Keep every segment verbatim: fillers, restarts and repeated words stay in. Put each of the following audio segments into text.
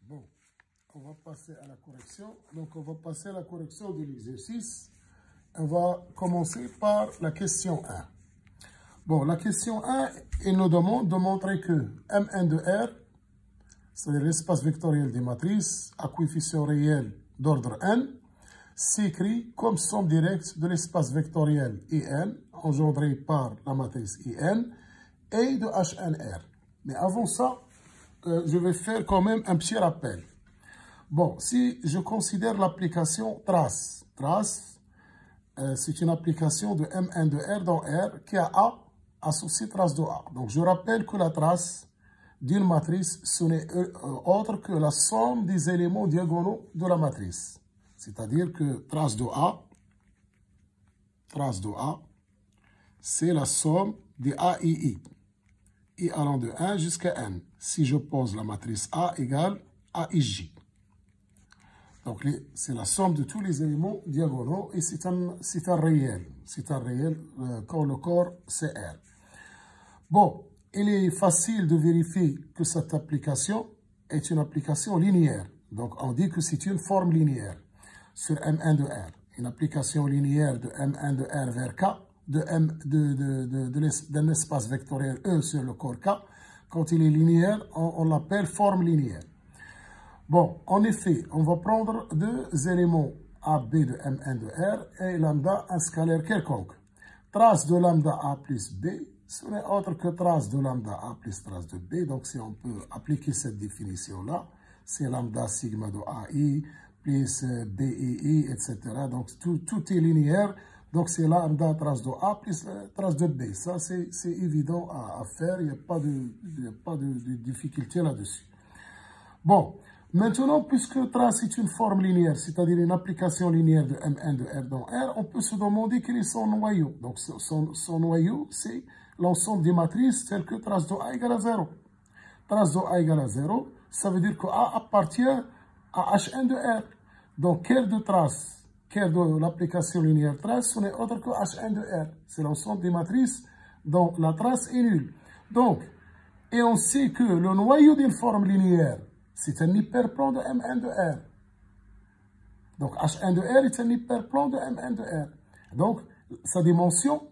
Bon, on va passer à la correction. Donc, on va passer à la correction de l'exercice. On va commencer par la question un. Bon, la question un, il nous demande de montrer que M un de R, c'est-à-dire l'espace vectoriel des matrices à coefficient réel d'ordre n, s'écrit comme somme directe de l'espace vectoriel I n, engendré par la matrice I n, et de H n R. Mais avant ça, euh, je vais faire quand même un petit rappel. Bon, si je considère l'application trace, trace, euh, c'est une application de M un de R dans R qui a A associé trace de A. Donc, je rappelle que la trace d'une matrice, ce n'est euh, autre que la somme des éléments diagonaux de la matrice. C'est-à-dire que trace de A, trace de A, c'est la somme des A et I. I allant de un jusqu'à n. Si je pose la matrice A égale A I J. Donc, c'est la somme de tous les éléments diagonaux et c'est un, c'est un réel. C'est un réel euh, quand le corps, c'est R. Bon, il est facile de vérifier que cette application est une application linéaire. Donc, on dit que c'est une forme linéaire sur M un de R. Une application linéaire de M un de R vers K, de M, de, de, de, de, d'un espace vectoriel E sur le corps K. Quand il est linéaire, on, on l'appelle forme linéaire. Bon, en effet, on va prendre deux éléments A B de M un de R et lambda, un scalaire quelconque. Trace de lambda A plus B, ce n'est autre que trace de lambda A plus trace de B. Donc, si on peut appliquer cette définition-là, c'est lambda sigma de A I plus B I I, et cetera. Donc, tout, tout est linéaire. Donc, c'est lambda trace de A plus trace de B. Ça, c'est évident à, à faire. Il n'y a pas de, il n'y a pas de, de difficulté là-dessus. Bon. Maintenant, puisque trace est une forme linéaire, c'est-à-dire une application linéaire de M un de R dans R, on peut se demander quel est son noyau. Donc, son, son noyau, c'est l'ensemble des matrices telles que trace de A égale à zéro. Trace de A égale à zéro, ça veut dire que A appartient à H un de R. Donc, quel de trace, quel de l'application linéaire trace, ce n'est autre que H un de R. C'est l'ensemble des matrices dont la trace est nulle. Donc, et on sait que le noyau d'une forme linéaire, c'est un hyperplan de M un de R. Donc, H un de R est un hyperplan de M un de R. Donc, sa dimension,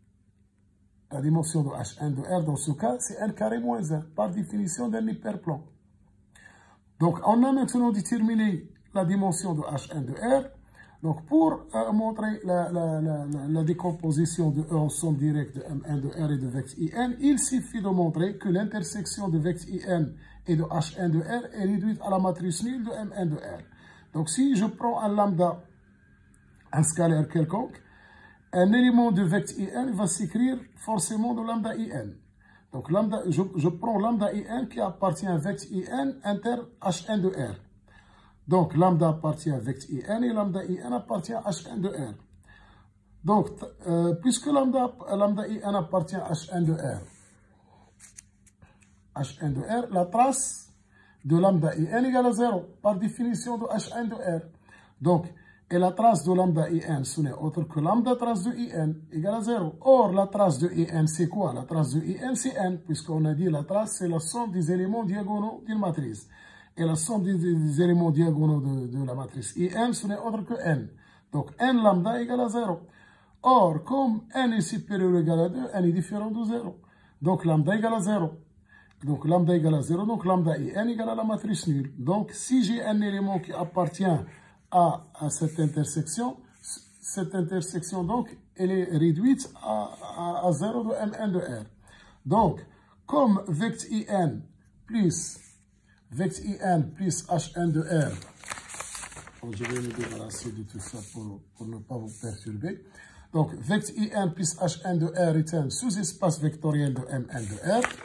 la dimension de H un de R dans ce cas, c'est n carré moins un, par définition d'un hyperplan. Donc, on a maintenant déterminé la dimension de H un de R. Donc, pour euh, montrer la, la, la, la, la décomposition de E en somme directe de M un de R et de vectre I n, il suffit de montrer que l'intersection de vectre I n et de H un de R est réduite à la matrice nulle de M un de R. Donc, si je prends un lambda, un scalaire quelconque, un élément de vectre I n va s'écrire forcément de lambda I n. Donc, lambda, je, je prends lambda I n qui appartient à vectre I n inter H un de R. Donc, lambda appartient à vectre I n et lambda I n appartient à H un de R. Donc, euh, puisque lambda, lambda I n appartient à H un de R, H un de R, la trace de lambda I n égale à zéro, par définition de H un de R. Donc, et la trace de lambda I n, ce n'est autre que lambda trace de I n égale à zéro. Or, la trace de I n, c'est quoi? La trace de I n, c'est n, puisqu'on a dit la trace, c'est la somme des éléments diagonaux d'une matrice. Et la somme des, des éléments diagonaux de, de la matrice I n, ce n'est autre que n. Donc, n lambda égale à zéro. Or, comme n est supérieur ou égal à deux, n est différent de zéro. Donc, lambda égale à zéro. Donc, lambda égale à zéro, donc lambda I n égale à la matrice nulle. Donc, si j'ai un élément qui appartient à, à cette intersection, cette intersection, donc, elle est réduite à, à, à zéro de M un de R. Donc, comme vectre I n plus vectre I n plus H un de R, bon, je vais me débarrasser de tout ça pour, pour ne pas vous perturber. Donc, vectre I n plus H un de R est un sous-espace vectoriel de M un de R.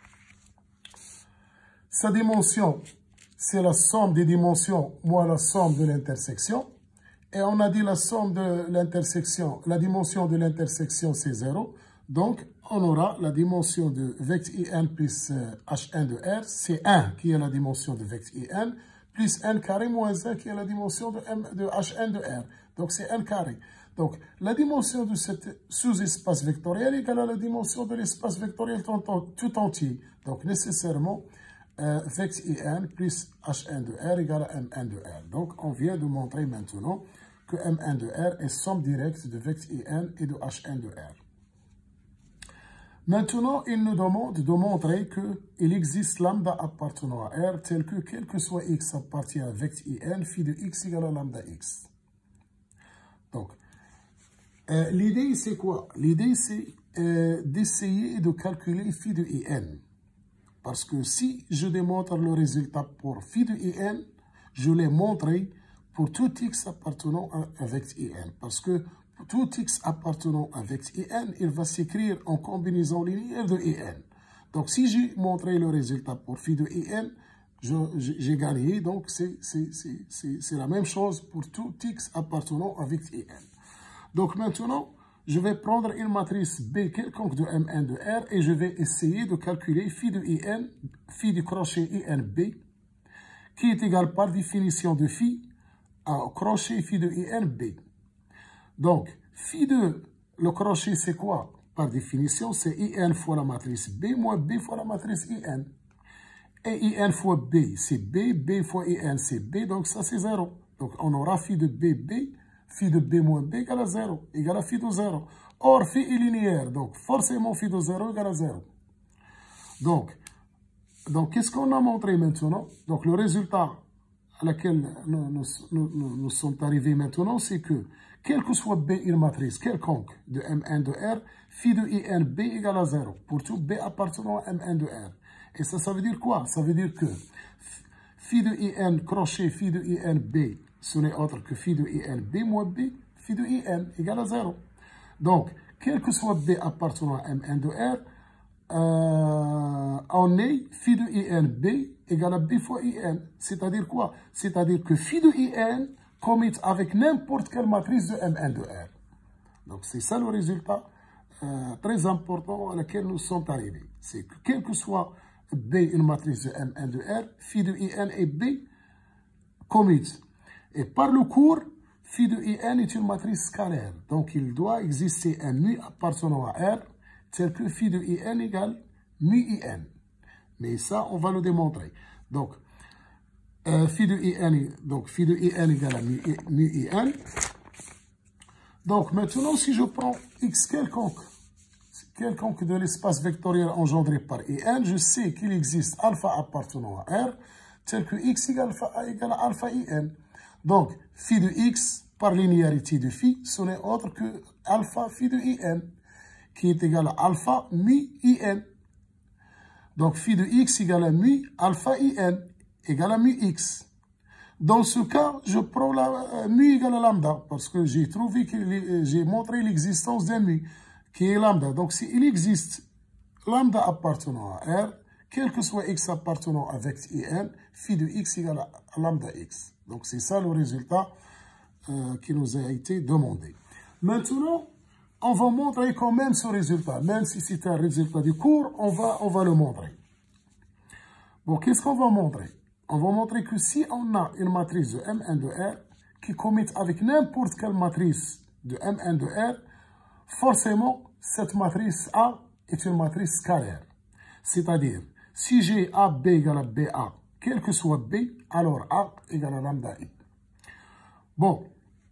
Sa dimension, c'est la somme des dimensions moins la somme de l'intersection. Et on a dit la somme de l'intersection, la dimension de l'intersection, c'est zéro. Donc, on aura la dimension de vectre I n plus H un de R, c'est un qui est la dimension de vectre I n, plus n carré moins un qui est la dimension de, M, de H un de R. Donc, c'est n carré. Donc, la dimension de ce sous-espace vectoriel est égale à la dimension de l'espace vectoriel tout entier. Donc, nécessairement, euh, vect In plus H un de R égale à M un de R. Donc, on vient de montrer maintenant que M un de R est somme directe de vect In et de H un de R. Maintenant, il nous demande de montrer qu'il existe lambda appartenant à R tel que quel que soit x appartient à vect In, phi de x égale à lambda x. Donc, euh, l'idée c'est quoi? L'idée c'est euh, d'essayer de calculer phi de In. Parce que si je démontre le résultat pour phi de In, je l'ai montré pour tout x appartenant à vect In. Parce que tout x appartenant à vect In, il va s'écrire en combinaison linéaire de In. Donc, si j'ai montré le résultat pour phi de In, j'ai gagné. Donc, c'est la même chose pour tout x appartenant à vect In. Donc, maintenant, je vais prendre une matrice B quelconque de M un de R et je vais essayer de calculer phi de In, phi du crochet I N B, qui est égal par définition de phi à crochet phi de I N B. Donc, phi de le crochet, c'est quoi? Par définition, c'est I N fois la matrice B moins B fois la matrice I N. Et I N fois B, c'est B, B fois I N, c'est B, donc ça, c'est zéro. Donc, on aura phi de B, B, phi de B moins B égale à zéro, égale à phi de zéro. Or, phi est linéaire, donc forcément, phi de zéro égale à zéro. Donc, donc qu'est-ce qu'on a montré maintenant? Donc, le résultat à laquelle nous, nous, nous, nous sommes arrivés maintenant, c'est que, quelle que soit B une matrice quelconque de M un de R, phi de I N B égale à zéro, pour tout B appartenant à M un de R. Et ça, ça veut dire quoi? Ça veut dire que phi de I N crochet phi de I N B, ce n'est autre que phi de I N B moins B, phi de I N égale à zéro. Donc, quel que soit B appartenant à M un de R, euh, on est phi de I N B égale à B fois I N. C'est-à-dire quoi? C'est-à-dire que phi de I N commit avec n'importe quelle matrice de M un de R. Donc, c'est ça le résultat euh, très important à laquelle nous sommes arrivés. C'est que quel que soit B, une matrice de M un de R, phi de I N et B commit. Et par le cours, phi de I N est une matrice scalaire. Donc, il doit exister un mu appartenant à R tel que phi de I N égale mu I N. Mais ça, on va le démontrer. Donc, euh, phi de I N, donc phi de I N égale à mu, mu I N. Donc, maintenant, si je prends x quelconque, quelconque de l'espace vectoriel engendré par I N, je sais qu'il existe alpha appartenant à R tel que x égale, égale à alpha I N. Donc, phi de x par linéarité de phi, ce n'est autre que alpha phi de I N, qui est égal à alpha mu I N. Donc, phi de x égale à mu alpha I N, égale à mu x. Dans ce cas, je prends la euh, mu égale à lambda, parce que j'ai trouvé que j'ai montré l'existence d'un mu, qui est lambda. Donc, s'il existe lambda appartenant à R, quel que soit x appartenant à vect In, phi de x égale à lambda x. Donc, c'est ça le résultat euh, qui nous a été demandé. Maintenant, on va montrer quand même ce résultat. Même si c'est un résultat du cours, on va, on va le montrer. Bon, qu'est-ce qu'on va montrer? On va montrer que si on a une matrice de M un de R qui commute avec n'importe quelle matrice de M un de R, forcément, cette matrice A est une matrice scalaire. C'est-à-dire, si j'ai A B égale à B A, quel que soit B, alors A égale à lambda I. Bon,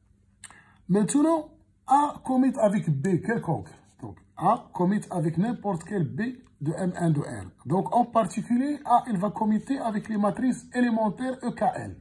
maintenant, A commute avec B quelconque. Donc, A commute avec n'importe quel B de M un de R. Donc, en particulier, A, il va commuter avec les matrices élémentaires E K L.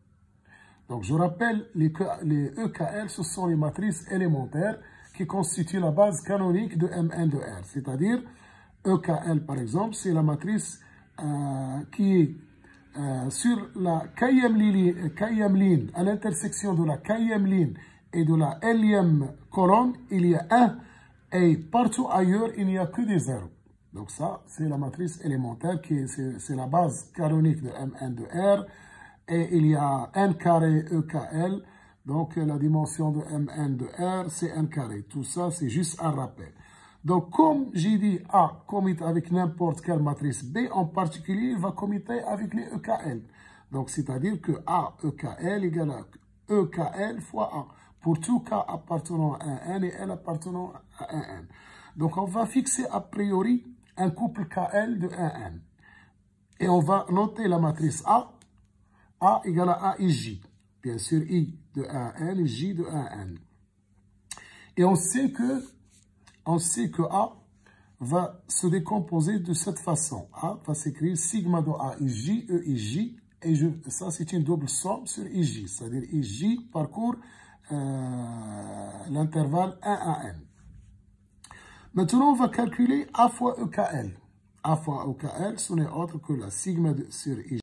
Donc, je rappelle, les, les E K L, ce sont les matrices élémentaires qui constituent la base canonique de M un de R. C'est-à-dire, E K L, par exemple, c'est la matrice euh, qui est euh, sur la Kème ligne, à l'intersection de la Kème ligne et de la Lième colonne, il y a un, et partout ailleurs, il n'y a que des zéros. Donc ça, c'est la matrice élémentaire, qui c'est la base canonique de M un de R, et il y a n carré E K L, donc la dimension de M un de R, c'est n carré. Tout ça, c'est juste un rappel. Donc, comme j'ai dit, A commute avec n'importe quelle matrice B, en particulier, il va commuter avec les E K L. Donc, c'est-à-dire que A, E K L égale à E K L fois A, pour tout K appartenant à un N et L appartenant à un N. Donc, on va fixer a priori un couple K L de un N. Et on va noter la matrice A. A égale à A I J. Bien sûr, I de un à N, J de un à N. Et on sait que, on sait que A va se décomposer de cette façon. A va s'écrire sigma de A I J, E I J. Et je, ça, c'est une double somme sur I J. C'est-à-dire I J parcourt euh, l'intervalle un à N. Maintenant, on va calculer A fois E K L. A fois E K L, ce n'est autre que la sigma de, sur I J.